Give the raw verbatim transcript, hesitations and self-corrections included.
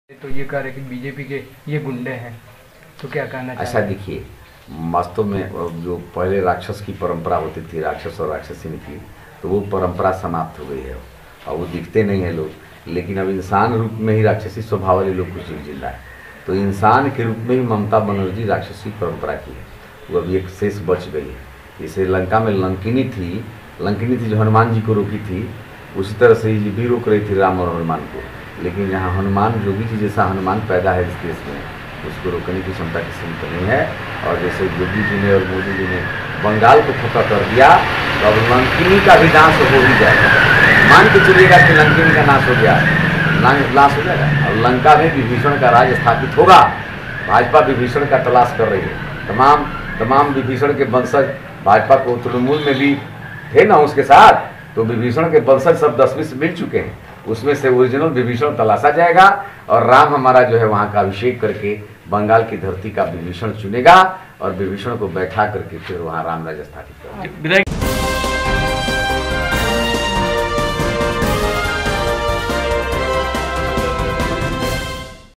तो ये कह रहे कि बीजेपी के ये गुंडे हैं, तो क्या कहना चाहिए? अच्छा देखिए, वास्तव में जो पहले राक्षस की परंपरा होती थी, राक्षस और राक्षसिन की, तो वो परंपरा समाप्त हो गई है और वो दिखते नहीं हैं लोग, लेकिन अब इंसान रूप में ही राक्षसी स्वभाव वाले लोग कुछ जिंदा है। तो इंसान के रूप में ही ममता बनर्जी राक्षसी परंपरा की है, वो अभी एक शेष बच गई है। जैसे लंका में लंकिनी थी लंकिनी थी जो हनुमान जी को रोकी थी, उसी तरह से ये भी रोक रही थी राम और हनुमान को। लेकिन यहाँ हनुमान जोगी जी जैसा हनुमान पैदा है इस देश में, उसको रोकने की क्षमता किसी में नहीं है। और जैसे योगी जी ने और मोदी जी ने बंगाल को फतह कर दिया, तो अब लंकिनी का भी नाश हो ही जाएगा। मान के चलिएगा कि लंकिनी का नाश हो गया, नाश हो जाएगा और लंका में विभीषण का राज स्थापित होगा। भाजपा विभीषण का तलाश कर रही है। तमाम तमाम विभीषण के वंशज भाजपा को तृणमूल में भी थे ना उसके साथ, तो विभीषण के वंशज सब दसवीं से मिल चुके हैं, उसमें से ओरिजिनल विभीषण तलाशा जाएगा और राम हमारा जो है वहाँ का अभिषेक करके बंगाल की धरती का विभीषण चुनेगा और विभीषण को बैठा करके फिर वहाँ राम राज्य स्थापित करेगा।